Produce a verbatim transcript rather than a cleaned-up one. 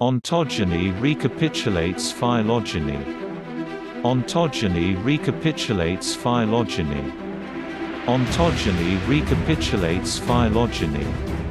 Ontogeny recapitulates phylogeny. Ontogeny recapitulates phylogeny. Ontogeny recapitulates phylogeny.